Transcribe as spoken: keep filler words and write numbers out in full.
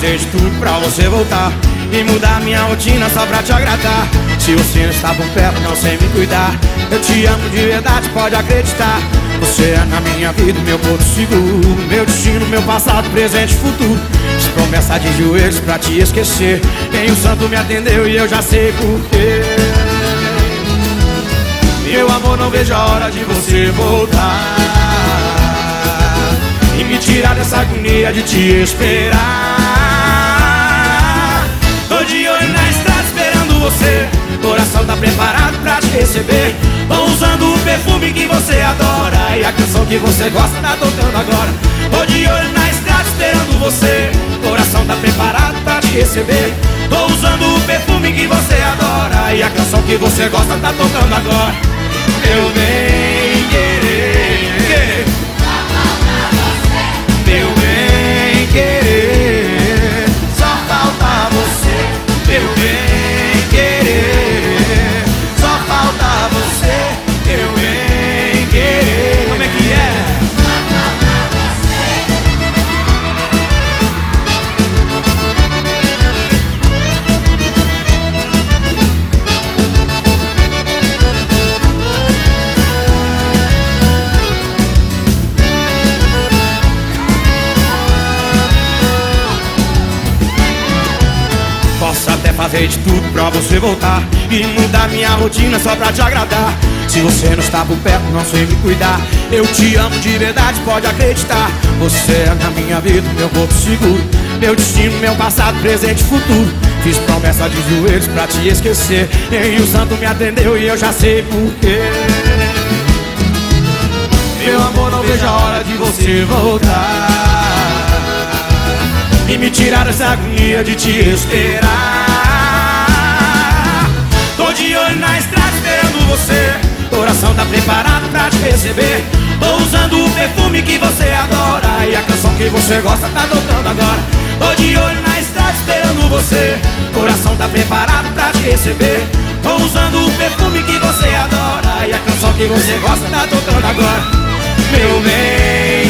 fazer de tudo pra você voltar e mudar minha rotina só pra te agradar. Se você não está por perto, não sei me cuidar. Eu te amo de verdade, pode acreditar. Você é na minha vida, meu porto seguro, meu destino, meu passado, presente e futuro. Fiz promessa de joelhos pra te esquecer. Quem o santo me atendeu e eu já sei porquê. Meu amor, não vejo a hora de você voltar e me tirar dessa agonia de te esperar. Tô de olho na estrada esperando você, coração tá preparado pra te receber. Tô usando o perfume que você adora e a canção que você gosta tá tocando agora. Tô de olho na estrada esperando você, coração tá preparado pra te receber. Tô usando o perfume que você adora e a canção que você gosta tá tocando agora. Meu bem querer, meu bem querer, só falta você. Meu bem querer, só falta você. Meu bem querer, como é que é? Posso até fazer de tudo pra você voltar e mudar minha rotina só pra te agradar. Se você não está por perto, não sei me cuidar. Eu te amo de verdade, pode acreditar. Você é na minha vida, meu porto seguro, meu destino, meu passado, presente e futuro. Fiz promessa de joelhos pra te esquecer. E o santo me atendeu e eu já sei porquê. Meu amor, não vejo a hora de você voltar e me tirar dessa agonia de te esperar. Tô de olho na estrada esperando você, coração tá preparado pra te receber. Tô usando o perfume que você adora e a canção que você gosta tá tocando agora. Tô de olho na estrada esperando você, coração tá preparado pra te receber. Tô usando o perfume que você adora e a canção que você gosta tá tocando agora. Meu bem